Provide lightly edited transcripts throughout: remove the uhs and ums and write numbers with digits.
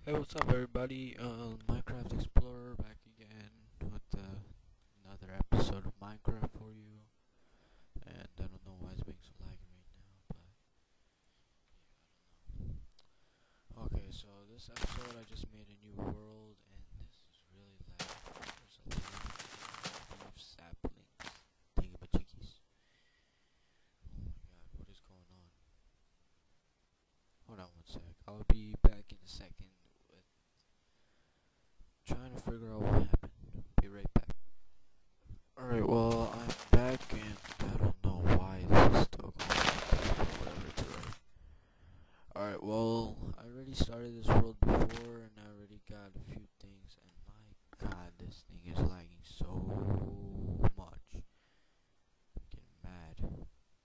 Hey, what's up, everybody? Minecraft Explorer back again with another episode of Minecraft for you. And I don't know why it's being so laggy right now, but yeah, I don't know. Okay, so this episode I just made a new world, and this is really laggy. There's a lot of leaf saplings, thingamajiggies. Oh my god, what is going on? Hold on one sec. I'll be back in a second with trying to figure out what happened. Be right back. Alright, well, I'm back and I don't know why this is still going on. Whatever, it's alright. Alright, well, I already started this world before and I already got a few things, and my god, this thing is lagging so much. I'm getting mad.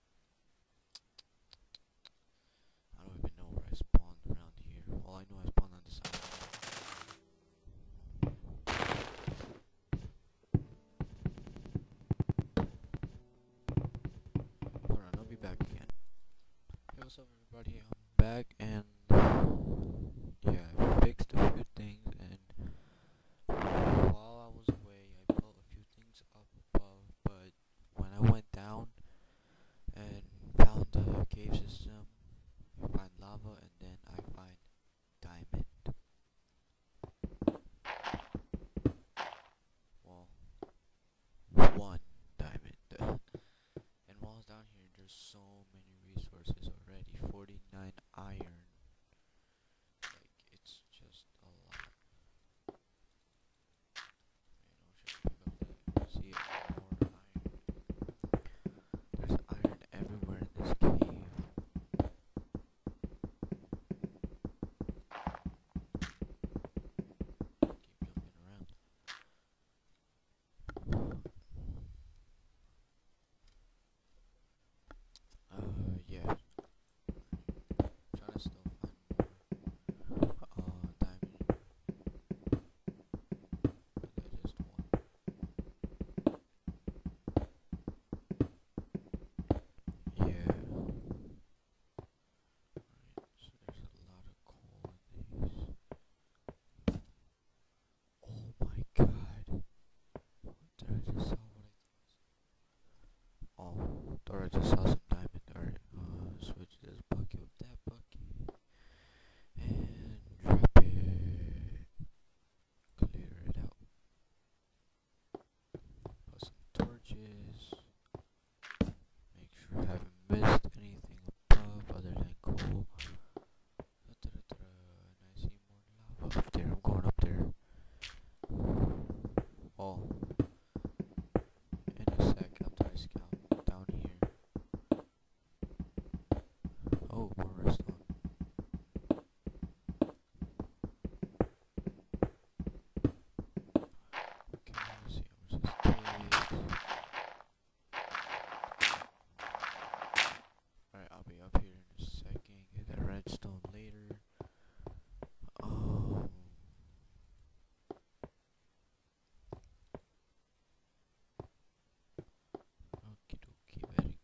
I don't even know where I spawned around here. All I know, I spawned on this island. Hold on, I'll be back again. Hey, what's up, everybody? I'm back, and yeah, I fixed a few things, and while I was away, I built a few things up above, but when I went down and found the cave system, I find lava, and then I find diamond. Well, one diamond. And while I was down here, there's so many resources already. 49 iron. Like, it's just a lot. Man, I wish I could pick up that. See, more iron. There's iron everywhere in this cave. Keep jumping around. Yeah. Trying to still find more diamond. I just one. Yeah. Alright, so there's a lot of coal in these. Oh my god. Did I just saw what I thought I just saw some diamond. Alright, switch this bucket with that bucket. And drop it. Clear it out. Put some torches. Make sure I haven't missed anything above other than coal. And I see more lava up there. I'm going up there. Oh. In a sec, after I scout down here. Oh, more redstone. Okay, let's see how much this takes. Alright, I'll be up here in a second. Get that redstone later. Okie dokie, very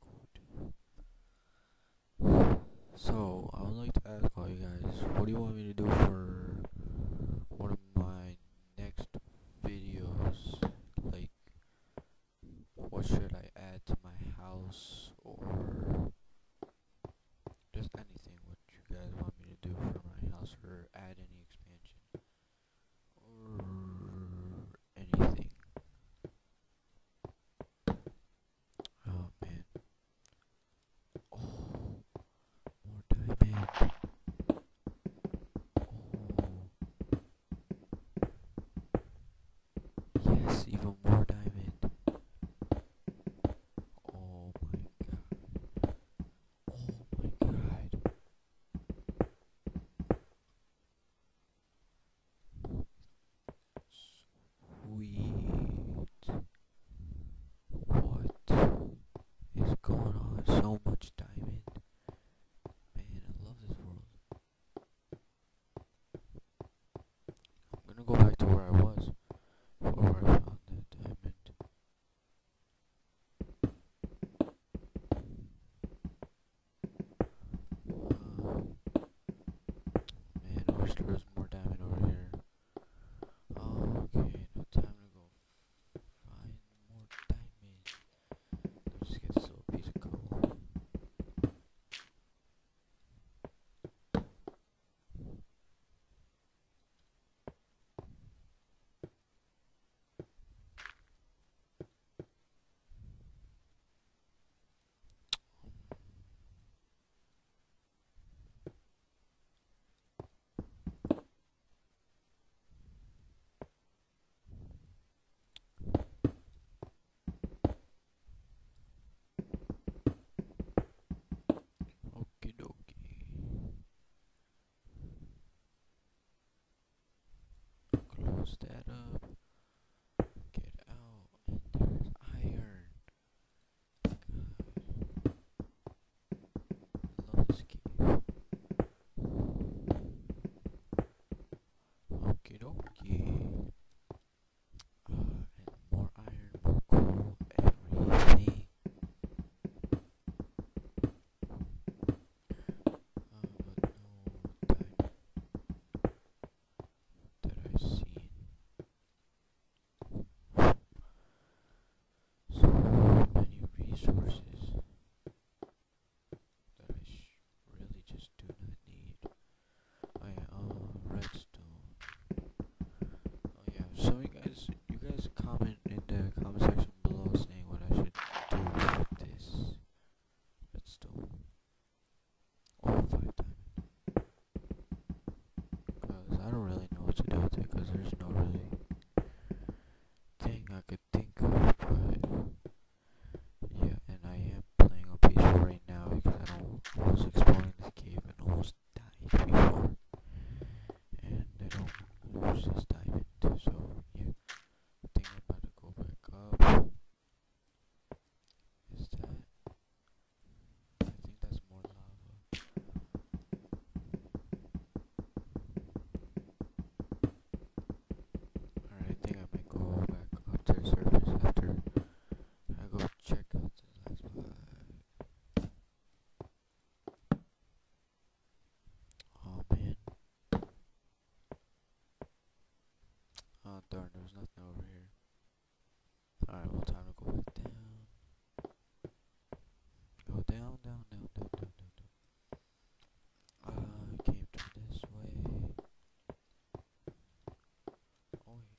good. So, I would like to ask all you guys, what do you want me to do for one of my next videos? Like, what should I add to my house, or just anything what you guys want me to do for my house, or add any expansion, or anything. Oh man. Oh, more diamond. Oh, yes, even more diamond. Oh my god. Oh my god. Sweet. What is going on? So much diamond. Man, I love this world. I'm gonna go back to where I was before I found that diamond. Man, I wish there was more diamond over that up. Get out. And there's iron. God. I love this cave. Okie dokie. And more iron, more coal, everything. But no diamond that I seen. So many resources that I really just do not need. Oh yeah, redstone. Oh yeah, so you guys comment in the comment section below saying what I should do with this redstone. Or 5 diamond. Cause I don't really know what to do with it, cause there's no really thing I could think of, but yeah, and I am playing on peaceful right now because I was exploring this cave and almost died before, and I don't lose this diamond, so yeah, I think I'm about to go back up. Is that? I think that's more lava. Alright, I think I might go back up to the surface after I go check out the last spot. Oh man. Oh darn, there was nothing over here. Alright, well, time to go back down. Go down, down, down, down, down, down, down. I came through this way. Oh wait.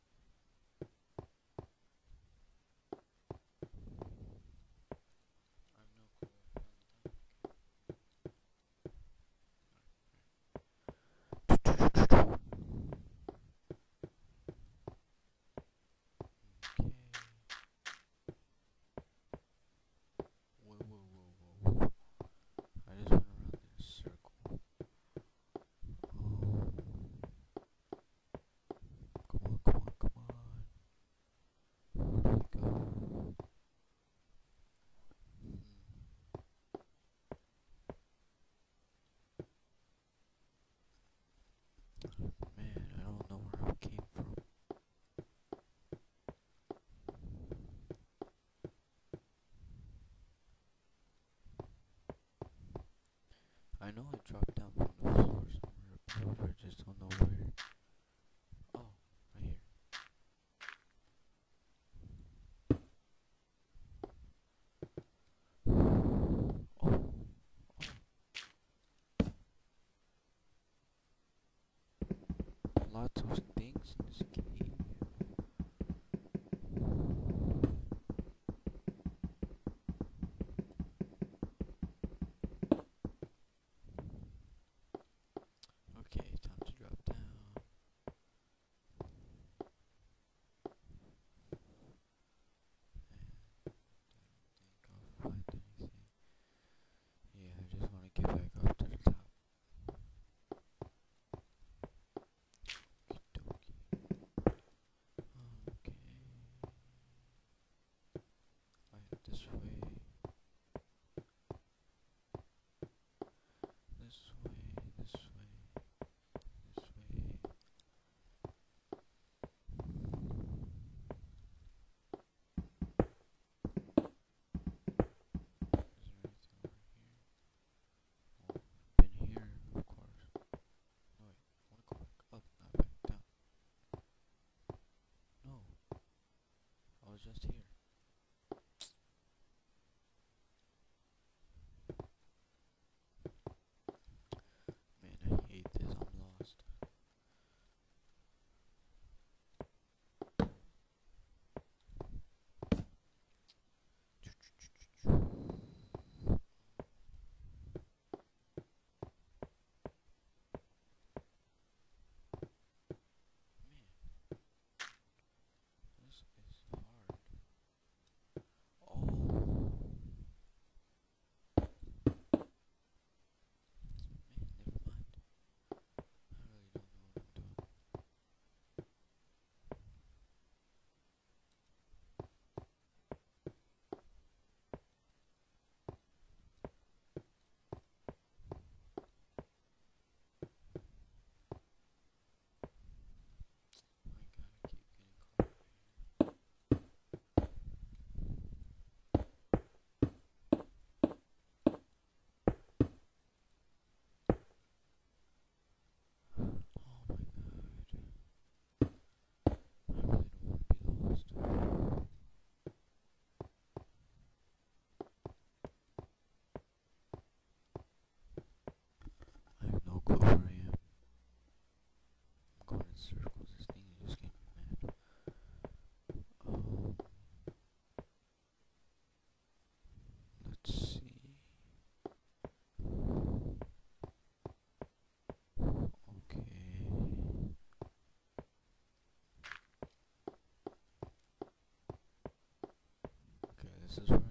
I have no clue what I found the diamond. Okay. Whoa, whoa, whoa, whoa. I just went around in a circle. Oh. Come on, come on, come on. Where do we go? Man, I don't know where I came from. I know I dropped down from the floor somewhere, but I just don't know where. Oh, right here. Oh, lots of things in this cave. Okay, time to drop down. And I don't think I'll find anything. Yeah, I just want to get back up to the top. subscribe.